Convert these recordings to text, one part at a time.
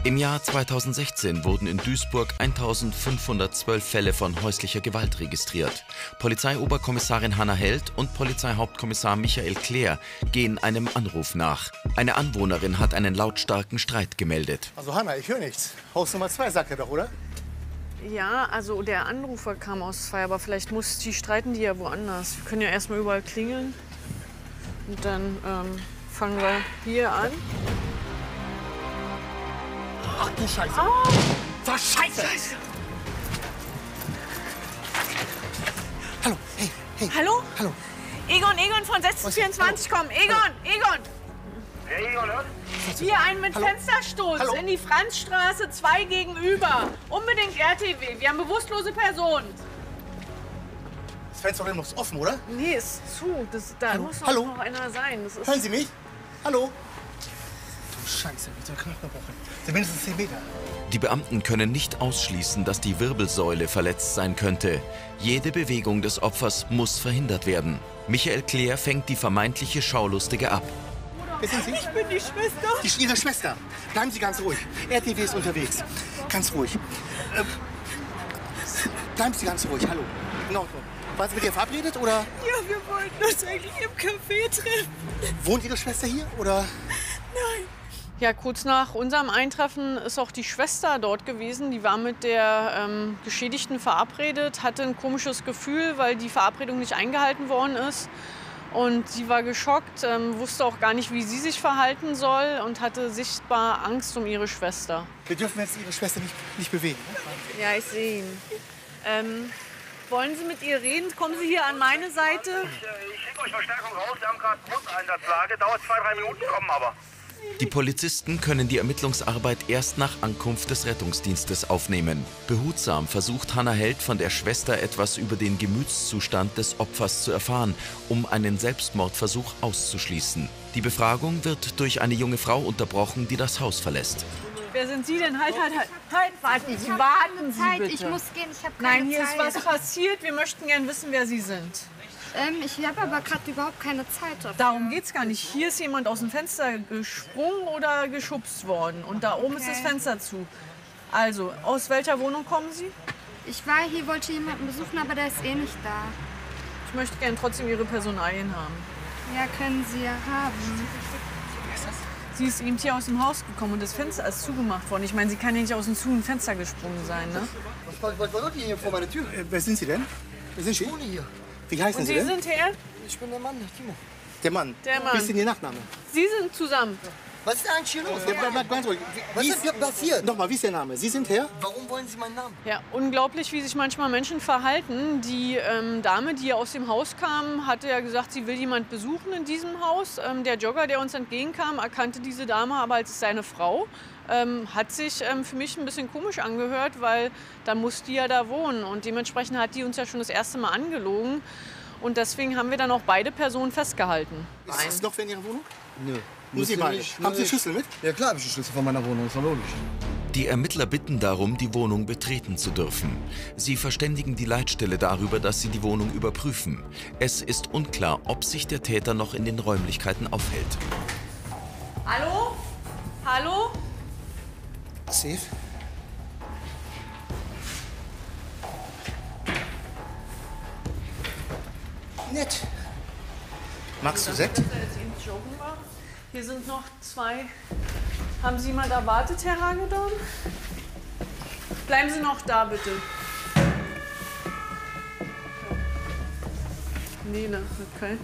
Im Jahr 2016 wurden in Duisburg 1512 Fälle von häuslicher Gewalt registriert. Polizeioberkommissarin Hanna Held und Polizeihauptkommissar Michael Klehr gehen einem Anruf nach. Eine Anwohnerin hat einen lautstarken Streit gemeldet. Also Hanna, ich höre nichts. Haus Nummer 2 sagt er doch, oder? Ja, also der Anrufer kam aus 2, aber vielleicht streiten die ja woanders. Wir können ja erstmal überall klingeln. Und dann fangen wir hier an. Ach du Scheiße. Oh. Was Scheiße. Hallo, hey, hey. Hallo? Hallo. Egon von 1624, komm. Egon. Wer Egon hört? Hier einen mit Hallo? Fenstersturz Hallo? in die Franzstraße 2 gegenüber. Unbedingt RTW. Wir haben bewusstlose Personen. Das Fenster ist offen, oder? Nee, ist zu. Da Hallo? muss doch Hallo? noch einer sein. Das ist Hören Sie mich? Hallo? Du Scheiße, mit so einem Knochenbruch. Sind mindestens 10 Meter. Die Beamten können nicht ausschließen, dass die Wirbelsäule verletzt sein könnte. Jede Bewegung des Opfers muss verhindert werden. Michael Klehr fängt die vermeintliche Schaulustige ab. Wer sind Sie? Ich bin die Schwester. Ihre Schwester. Bleiben Sie ganz ruhig. RTW ist unterwegs. Ganz ruhig. Bleiben Sie ganz ruhig. Hallo. In Ordnung. Waren Sie mit ihr verabredet, oder? Ja, wir wollten uns eigentlich im Café treffen. Wohnt Ihre Schwester hier, oder? Nein. Ja, kurz nach unserem Eintreffen ist auch die Schwester dort gewesen. Die war mit der Geschädigten verabredet, hatte ein komisches Gefühl, weil die Verabredung nicht eingehalten worden ist. Und sie war geschockt, wusste auch gar nicht, wie sie sich verhalten soll und hatte sichtbar Angst um ihre Schwester. Wir dürfen jetzt Ihre Schwester nicht bewegen. Ja, ich sehe ihn. Wollen Sie mit ihr reden? Kommen Sie hier an meine Seite? Ich schicke euch Verstärkung raus. Wir haben gerade Grundeinsatzlage. Dauert 2-3 Minuten, kommen aber. Die Polizisten können die Ermittlungsarbeit erst nach Ankunft des Rettungsdienstes aufnehmen. Behutsam versucht Hanna Held von der Schwester etwas über den Gemütszustand des Opfers zu erfahren, um einen Selbstmordversuch auszuschließen. Die Befragung wird durch eine junge Frau unterbrochen, die das Haus verlässt. Wer sind Sie denn? Halt, warten Sie bitte. Ich muss gehen, ich habe keine Nein, hier Zeit. ist was passiert. Wir möchten gern wissen, wer Sie sind. Ich habe aber gerade überhaupt keine Zeit dafür. Darum geht's gar nicht. Hier ist jemand aus dem Fenster gesprungen oder geschubst worden. Und da oben ist das Fenster zu. Also, aus welcher Wohnung kommen Sie? Ich war hier, wollte jemanden besuchen, aber der ist eh nicht da. Ich möchte gern trotzdem Ihre Personalien haben. Ja, können Sie ja haben. Sie ist eben hier aus dem Haus gekommen und das Fenster ist zugemacht worden. Ich meine, sie kann ja nicht aus dem zu Fenster gesprungen sein, ne? Was wollt ihr hier vor meiner Tür? Wer sind Sie denn? Wer sind Sie? Ich wohne hier. Wie heißen Und Sie Sie denn? sind her? Ich bin der Mann, Timo. Der Mann. Der Mann. Wie ist denn Ihr Nachname? Sie sind zusammen. Was ist denn eigentlich hier los? Bleib ganz ruhig. Was ist hier passiert? Nochmal, wie ist Ihr Name? Sie sind Herr? Warum wollen Sie meinen Namen? Ja, unglaublich, wie sich manchmal Menschen verhalten. Die Dame, die hier aus dem Haus kam, hatte ja gesagt, sie will jemand besuchen in diesem Haus. Der Jogger, der uns entgegenkam, erkannte diese Dame aber als seine Frau. Hat sich für mich ein bisschen komisch angehört, weil dann muss die ja da wohnen. Und dementsprechend hat die uns ja schon das erste Mal angelogen. Und deswegen haben wir dann auch beide Personen festgehalten. Ist das noch in Ihrer Wohnung? Nö. Nur Sie beide. Haben Sie einen Schlüssel mit? Ja klar habe ich einen Schlüssel von meiner Wohnung, ist doch logisch. Die Ermittler bitten darum, die Wohnung betreten zu dürfen. Sie verständigen die Leitstelle darüber, dass sie die Wohnung überprüfen. Es ist unklar, ob sich der Täter noch in den Räumlichkeiten aufhält. Hallo? Hallo? Safe. Nett. Magst du Sekt? Dass er jetzt eben joggen war. Hier sind noch 2. Haben Sie jemand erwartet, Herr Hagedorn? Bleiben Sie noch da, bitte. Nele, okay.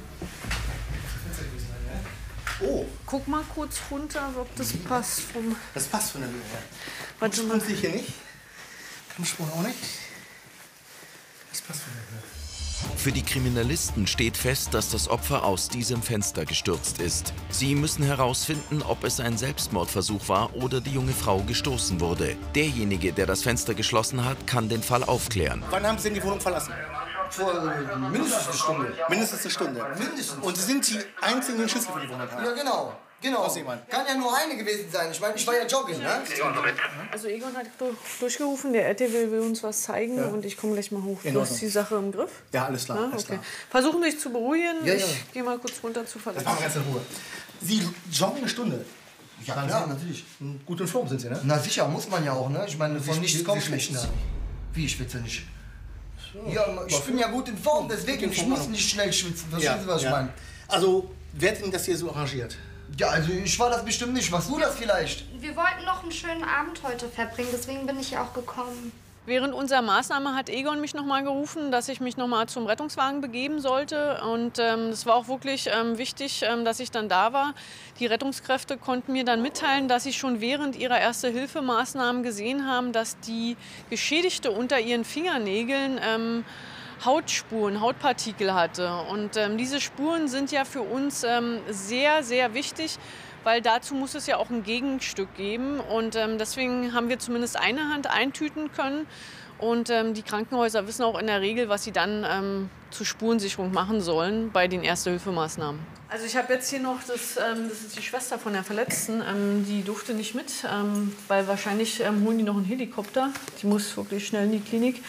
Oh, Guck mal kurz runter, ob das passt. das passt von der Höhe her. Warte mal. Kammsprung sehe ich hier nicht. Kammsprung auch nicht. Das passt von der Höhe. Für die Kriminalisten steht fest, dass das Opfer aus diesem Fenster gestürzt ist. Sie müssen herausfinden, ob es ein Selbstmordversuch war oder die junge Frau gestoßen wurde. Derjenige, der das Fenster geschlossen hat, kann den Fall aufklären. Wann haben Sie denn die Wohnung verlassen? Vor mindestens eine Stunde. Mindestens eine Stunde. Mindestens. Und Sie sind die einzigen, die den Schlüssel für die Wohnung haben? Ja, genau. Genau. Aus jemand. Kann ja nur eine gewesen sein. Ich meine, ich war ja joggen, ne? Also Egon hat durchgerufen, der RTW will uns was zeigen und ich komme gleich mal hoch. In Du Ordnung. hast die Sache im Griff? Ja, alles klar. Ja, Alles okay. klar. Versuchen sich zu beruhigen. Ja, ja. Ich gehe mal kurz runter zu Das machen verlassen. wir ganz in Ruhe. Sie joggen eine Stunde. Ja, Sagen klar, Sie, natürlich. Gut in Form sind Sie, ne? Na sicher, muss man ja auch, ne? Ich meine, von nichts kommt Sie nichts. schwitzen. Wie, ich schwitze nicht? Ja, ich bin ja gut in Form, deswegen, ich muss nicht schnell schwitzen. Verstehen Sie, was ich meine? Also, wer hat Ihnen das hier so arrangiert? Ja, also ich war das bestimmt nicht. Warst du das vielleicht? Wir wollten noch einen schönen Abend heute verbringen, deswegen bin ich ja auch gekommen. Während unserer Maßnahme hat Egon mich noch mal gerufen, dass ich mich noch mal zum Rettungswagen begeben sollte. Und es war auch wirklich wichtig, dass ich dann da war. Die Rettungskräfte konnten mir dann mitteilen, dass sie schon während ihrer Erste-Hilfe-Maßnahmen gesehen haben, dass die Geschädigte unter ihren Fingernägeln Hautspuren, Hautpartikel hatte. Und diese Spuren sind ja für uns sehr, sehr wichtig, weil dazu muss es ja auch ein Gegenstück geben. Und deswegen haben wir zumindest eine Hand eintüten können. Und die Krankenhäuser wissen auch in der Regel, was sie dann zur Spurensicherung machen sollen bei den Erste-Hilfe-Maßnahmen. Also ich habe jetzt hier noch, das ist die Schwester von der Verletzten, die durfte nicht mit, weil wahrscheinlich holen die noch einen Helikopter. Die muss wirklich schnell in die Klinik.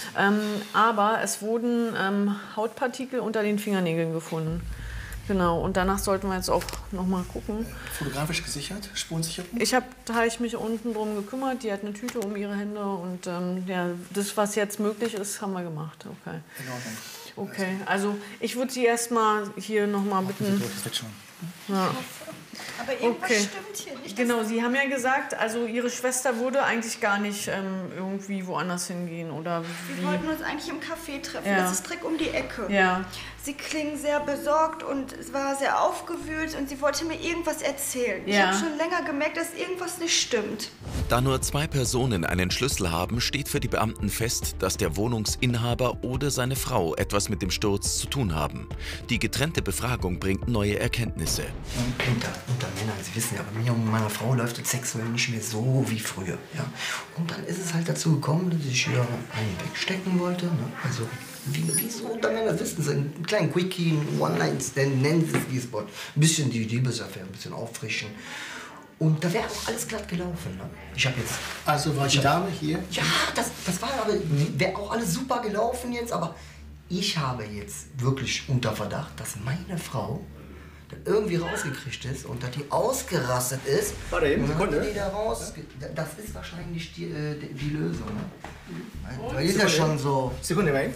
Aber es wurden Hautpartikel unter den Fingernägeln gefunden. Genau, und danach sollten wir jetzt auch noch mal gucken. Fotografisch gesichert, Spurensicherung? Da habe ich mich unten drum gekümmert. Die hat eine Tüte um ihre Hände und ja, das, was jetzt möglich ist, haben wir gemacht. Okay. In Ordnung. Okay, also ich würde Sie erst mal hier noch mal bitten. Das wird schon. Ja. Aber irgendwas Okay. stimmt hier nicht. Genau, Sie haben ja gesagt, also Ihre Schwester würde eigentlich gar nicht irgendwie woanders hingehen oder Wir wollten uns eigentlich im Café treffen. Ja. Das ist direkt um die Ecke. Ja. Sie klingen sehr besorgt und es war sehr aufgewühlt und sie wollte mir irgendwas erzählen. Ich Ja. habe schon länger gemerkt, dass irgendwas nicht stimmt. Da nur 2 Personen einen Schlüssel haben, steht für die Beamten fest, dass der Wohnungsinhaber oder seine Frau etwas mit dem Sturz zu tun haben. Die getrennte Befragung bringt neue Erkenntnisse. Unter Männern, Sie wissen ja, bei mir und meiner Frau läuft es sexuell nicht mehr so wie früher. Ja? Und dann ist es halt dazu gekommen, dass ich hier einen wegstecken wollte. Ne? Also, wie so unter Männern, wissen Sie, einen kleinen Quickie, einen One-Night-Stand, nennen Sie es wie es wollt. Ein bisschen die Liebesaffäre, ein bisschen auffrischen. Und da wäre auch alles glatt gelaufen. Ne? Ich habe jetzt... Also war die Dame hier? Ja, das war aber, wäre auch alles super gelaufen jetzt, aber ich habe jetzt wirklich unter Verdacht, dass meine Frau irgendwie rausgekriegt ist und dass die ausgerastet ist. Warte eben, und dann Sekunde. hat die da raus. Das ist wahrscheinlich die Lösung. Ne? Weil ist ja schon so. Sekunde, Wayne.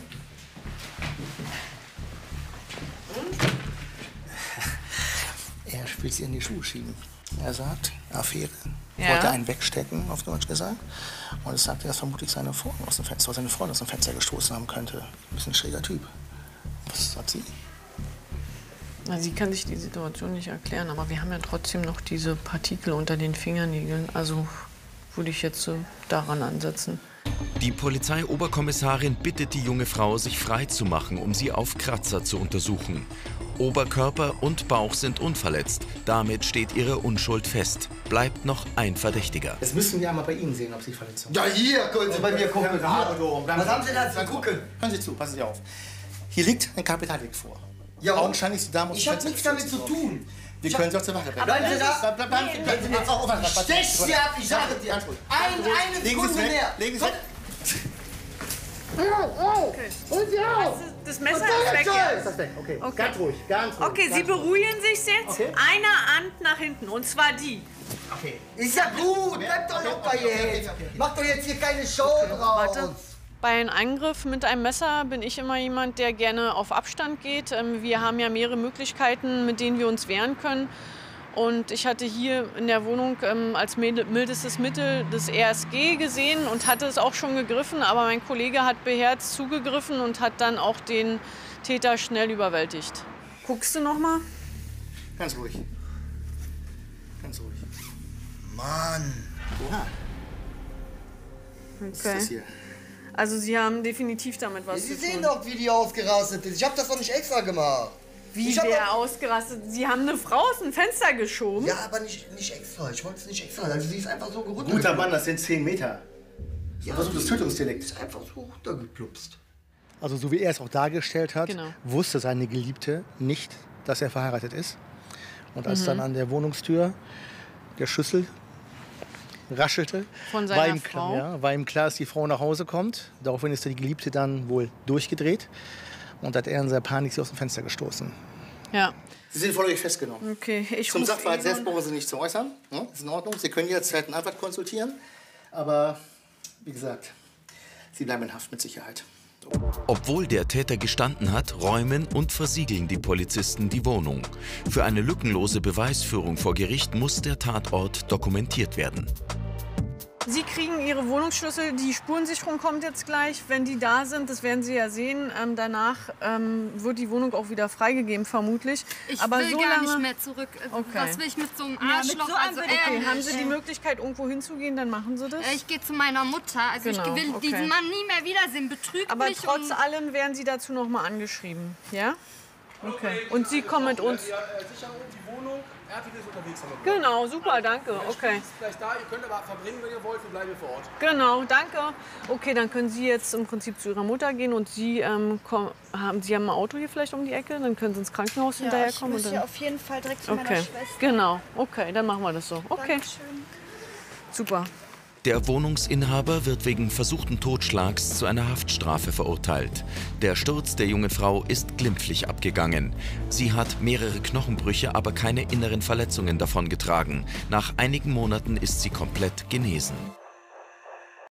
Er spielt sie in die Schuhe schieben. Er sagt, Affäre. Ja. Wollte einen wegstecken, auf Deutsch gesagt. Und es sagte, dass vermutlich seine Freundin aus dem Fenster gestoßen haben könnte. Ein bisschen schräger Typ. Was sagt sie? Na, sie kann sich die Situation nicht erklären, aber wir haben ja trotzdem noch diese Partikel unter den Fingernägeln. Also würde ich jetzt daran ansetzen. Die Polizeioberkommissarin bittet die junge Frau, sich frei zu machen, um sie auf Kratzer zu untersuchen. Oberkörper und Bauch sind unverletzt. Damit steht ihre Unschuld fest. Bleibt noch ein Verdächtiger. Jetzt müssen wir einmal bei Ihnen sehen, ob Sie verletzt sind. Ja, hier können Sie bei mir gucken. Hier. Was haben Sie da zu gucken? Hören Sie zu, passen Sie auf. Hier liegt ein Kapitalweg vor. Ja, und? Augenscheinlich ist die Dame aus Ich dem habe Fenster nichts damit zu gestürzt. tun. Wir können Sie auch zur Wache bringen. Bleiben Sie da. Bleiben Sie jetzt auf. Stech Sie ab, ich sage dir. Ganz ruhig. Eine Legen Sie es Sekunde weg. mehr. Legen Sie es weg. Das Messer ist weg jetzt. Ist das weg? Okay. Okay. Ganz ruhig, ganz ruhig. Okay, Sie beruhigen sich jetzt. Okay. Eine Hand nach hinten, und zwar die. Okay. Ist ja gut, bleibt doch locker jetzt. Mach doch jetzt hier keine Show draus. Warte. Bei einem Angriff mit einem Messer bin ich immer jemand, der gerne auf Abstand geht. Wir haben ja mehrere Möglichkeiten, mit denen wir uns wehren können. Und ich hatte hier in der Wohnung als mildestes Mittel das RSG gesehen und hatte es auch schon gegriffen. Aber mein Kollege hat beherzt zugegriffen und hat dann auch den Täter schnell überwältigt. Guckst du noch mal? Ganz ruhig. Ganz ruhig. Mann. Oha. Was ist das hier? Also Sie haben definitiv damit was Sie zu sehen tun. doch, wie die ausgerastet ist. Ich habe das doch nicht extra gemacht. Wie Ich hab der doch- ausgerastet. Sie haben eine Frau aus dem Fenster geschoben. Ja, aber nicht extra. Ich wollte es nicht extra. Also sie ist einfach so gerüttelt. Guter Mann, das sind 10 Meter. Ja, Versuchtes Tötungsdelikt. ist einfach so runtergeplupst. Also so wie er es auch dargestellt hat, Genau. wusste seine Geliebte nicht, dass er verheiratet ist. Und als dann an der Wohnungstür der Schlüssel raschelte, Von seiner war ihm, Frau? war ihm klar, dass die Frau nach Hause kommt. Daraufhin ist die Geliebte dann wohl durchgedreht und hat er in seiner Panik sie aus dem Fenster gestoßen. Ja. Sie sind vorläufig festgenommen. Okay, Zum Sachverhalt selbst brauchen Sie nicht zu äußern. Ja, ist in Ordnung. Sie können jetzt einen Anwalt konsultieren. Aber, wie gesagt, Sie bleiben in Haft mit Sicherheit. Obwohl der Täter gestanden hat, räumen und versiegeln die Polizisten die Wohnung. Für eine lückenlose Beweisführung vor Gericht muss der Tatort dokumentiert werden. Sie kriegen Ihre Wohnungsschlüssel, die Spurensicherung kommt jetzt gleich. Wenn die da sind, das werden Sie ja sehen, danach wird die Wohnung auch wieder freigegeben, vermutlich. Ich aber will so gar lange... nicht mehr zurück. Okay. Was will ich mit so einem Arschloch? Okay, haben Sie die Möglichkeit, irgendwo hinzugehen, dann machen Sie das. Ich gehe zu meiner Mutter. Also Genau, ich will okay. diesen Mann nie mehr wiedersehen. Betrügt Aber mich. trotz allem werden Sie dazu noch mal angeschrieben, ja? Okay. Und Sie kommen mit uns? Sicherung, die Wohnung, Erwies ist unterwegs. Genau, super, danke. Okay. Ist gleich da, ihr könnt aber verbringen, wenn ihr wollt, wir bleiben hier vor Ort. Genau, danke. Okay, dann können Sie jetzt im Prinzip zu Ihrer Mutter gehen und Sie, Sie haben ein Auto hier vielleicht um die Ecke, dann können Sie ins Krankenhaus hinterherkommen. Ich muss ja auf jeden Fall direkt zu meiner Okay, Schwester. genau. Okay, dann machen wir das so. Okay, Dankeschön. super. Der Wohnungsinhaber wird wegen versuchten Totschlags zu einer Haftstrafe verurteilt. Der Sturz der jungen Frau ist glimpflich abgegangen. Sie hat mehrere Knochenbrüche, aber keine inneren Verletzungen davongetragen. Nach einigen Monaten ist sie komplett genesen.